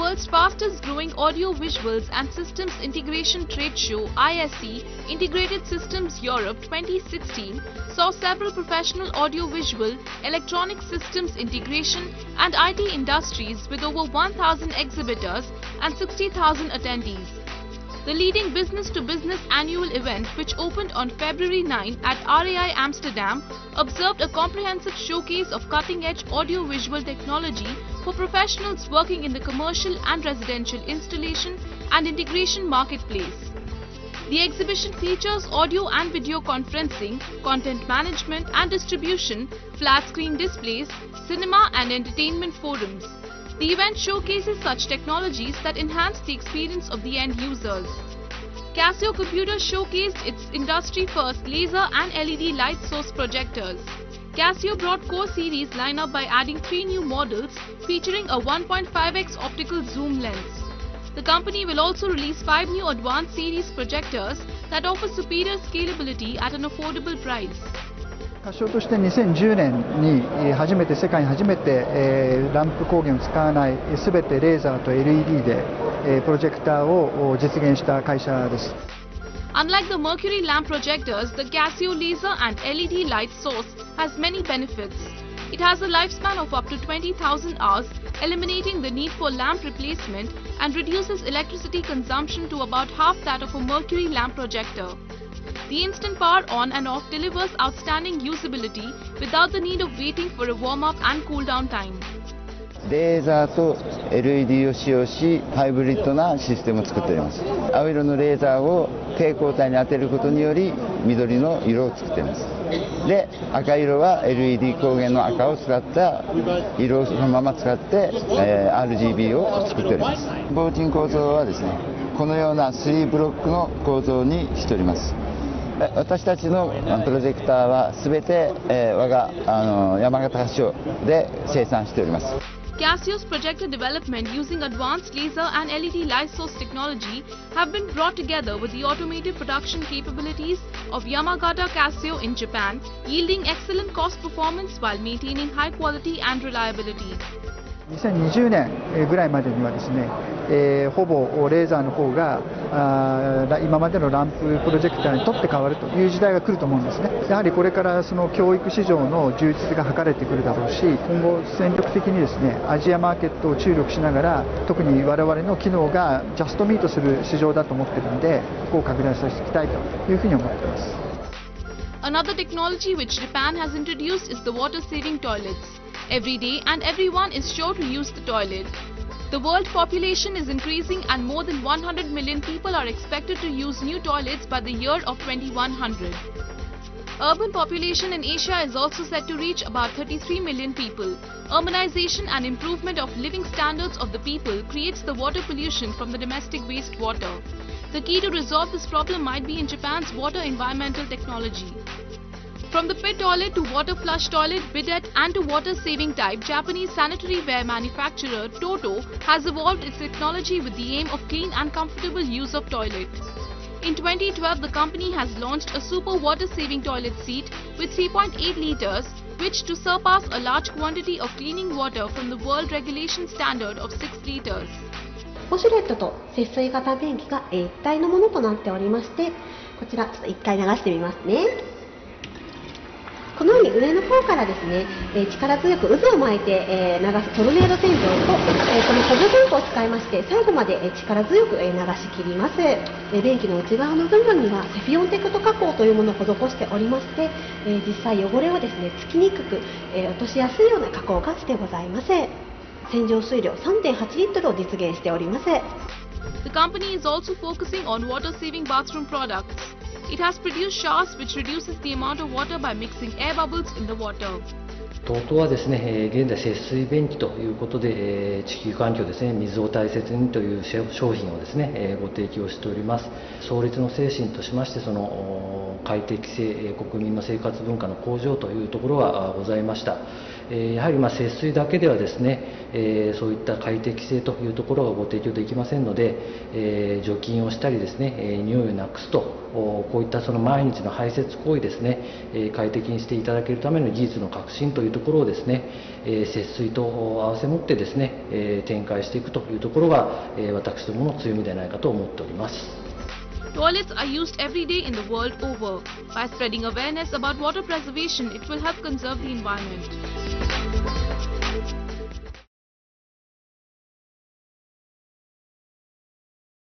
world's fastest growing audio visuals and systems integration trade show ISE Integrated Systems Europe 2016 saw several professional audio-visual, electronic systems integration and IT industries with over 1,000 exhibitors and 60,000 attendees. The leading business-to-business annual event, which opened on February 9 at RAI Amsterdam, observed a comprehensive showcase of cutting-edge audio-visual technology for professionals working in the commercial and residential installation and integration marketplace. The exhibition features audio and video conferencing, content management and distribution, flat-screen displays, cinema and entertainment forums. The event showcases such technologies that enhance the experience of the end users. Casio Computers showcased its industry-first laser and LED light source projectors. Casio brought Core series lineup by adding 3 new models featuring a 1.5x optical zoom lens. The company will also release 5 new advanced series projectors that offer superior scalability at an affordable price. カシオとして2010年に世界に初めてランプ光源を使わないすべてレーザーと LED でプロジェクターを実現した会社です。 Unlike the mercury lamp projectors, the Casio laser and LED light source has many benefits. It has a lifespan of up to 20,000 hours, eliminating the need for lamp replacement and reduces electricity consumption to about half that of a mercury lamp projector. The instant power on and off delivers outstanding usability without the need of waiting for a warm-up and cool-down time. レーザーと LED を使用し、ハイブリッドなシステムを作っております。青色のレーザーを蛍光体に当てることにより、緑の色を作っています。で、赤色は LED 光源の赤を使った色をそのまま使って、RGB を作っております。防塵構造はですね、このような3ブロックの構造にしております。私たちのプロジェクターはすべて我が山形カシオで生産しております。 Casio's projector development using advanced laser and LED light source technology have been brought together with the automated production capabilities of Yamagata Casio in Japan, yielding excellent cost performance while maintaining high quality and reliability. 2020年ぐらいまでにはですね、ほぼレーザーの方が今までのランププロジェクターに取って代わるという時代が来ると思うんですね。やはりこれからその教育市場の充実が図れてくるだろうし、今後戦力的にですね、アジアマーケットを注力しながら、特に我々の機能がジャストミートする市場だと思っているので、ここを拡大させていきたいというふうに思っています。 Another technology which Japan has introduced is the water-saving toilets. Every day and everyone is sure to use the toilet. The world population is increasing and more than 100 million people are expected to use new toilets by the year of 2100. Urban population in Asia is also set to reach about 33 million people. Urbanization and improvement of living standards of the people creates the water pollution from the domestic wastewater. The key to resolve this problem might be in Japan's water environmental technology. From the pit toilet to water flush toilet, bidet and to water saving type, Japanese sanitary ware manufacturer Toto has evolved its technology with the aim of clean and comfortable use of toilet. In 2012, the company has launched a super water saving toilet seat with 3.8 liters, which to surpass a large quantity of cleaning water from the world regulation standard of 6 liters. ウォシュレットと節水型便器が一体のものとなっておりまして、こちらちょっと一回流してみますね。このように上の方からですね、力強く渦を巻いて流すトルネード洗浄と、この補助ポンプを使いまして最後まで力強く流し切ります。便器の内側の部分にはセフィオンテクト加工というものを施しておりまして、実際汚れをですねつきにくく、落としやすいような加工がしてございます。洗浄水量 3.8 リットルを実現しております。 The company is also focusing on water-saving bathroom products. It has produced showers which reduces the amount of water by mixing air bubbles in the water. TOTO はですね、現在節水便器ということで、地球環境ですね、水を大切にという商品をですね、ご提供しております。創立の精神としまして、その快適性、国民の生活文化の向上というところがございました。 やはり節水だけではですね、そういった快適性というところがご提供できませんので、除菌をしたりですね、匂いをなくすと、こういったその毎日の排泄行為ですね、快適にしていただけるための技術の革新というところをですね、節水と合わせ持ってですね、展開していくというところが、私どもの強みではないかと思っております。 Toilets are used every day in the world over. By spreading awareness about water preservation, it will help conserve the environment.